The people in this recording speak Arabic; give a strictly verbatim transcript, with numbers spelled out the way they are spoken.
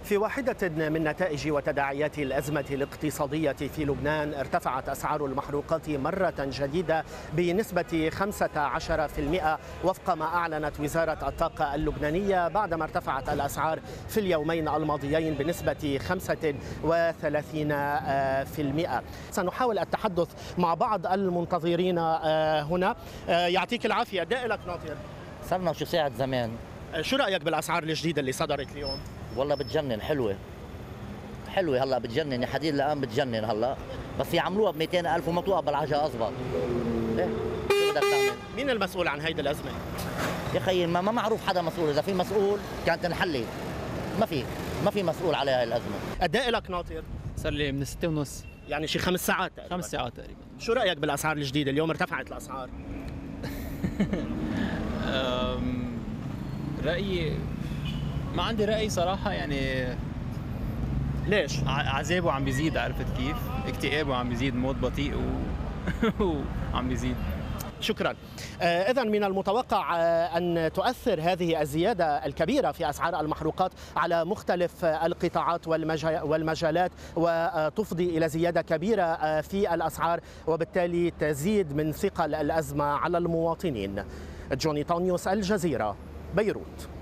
في واحدة من نتائج وتداعيات الأزمة الاقتصادية في لبنان، ارتفعت أسعار المحروقات مرة جديدة بنسبة خمسة عشر بالمئة وفق ما أعلنت وزارة الطاقة اللبنانية، بعدما ارتفعت الأسعار في اليومين الماضيين بنسبة خمسة وثلاثين بالمئة. سنحاول التحدث مع بعض المنتظرين هنا. يعطيك العافية. دائلك ناطر. صرنا شو ساعة زمان. شو رأيك بالأسعار الجديدة اللي صدرت اليوم؟ والله بتجنن، حلوة حلوة هلا بتجنن يا حديد، الآن بتجنن هلا، بس يعملوها ب مئتين ألف ومطلوها بالعجة أزبط. إيه؟ شو بدك تعمل؟ مين المسؤول عن هيدي الأزمة؟ يا خيي ما, ما معروف حدا مسؤول، إذا في مسؤول كانت انحلت، ما في ما في مسؤول عليها الأزمة. قد إيه لك ناطر؟ صار لي من ستة ونص، يعني شي خمس ساعات تقريبا. خمس ساعات تقريبا. شو رأيك بالأسعار الجديدة؟ اليوم ارتفعت الأسعار. رأيي ما عندي رأي صراحة، يعني ليش؟ عذابه عم بيزيد، عرفت كيف؟ اكتئابه عم بيزيد، موت بطيء و... وعم بيزيد. شكرا. آه إذن من المتوقع آه أن تؤثر هذه الزيادة الكبيرة في أسعار المحروقات على مختلف آه القطاعات والمجالات، وتفضي إلى زيادة كبيرة آه في الأسعار، وبالتالي تزيد من ثقل الأزمة على المواطنين. جوني طونيوس، الجزيرة، بيروت.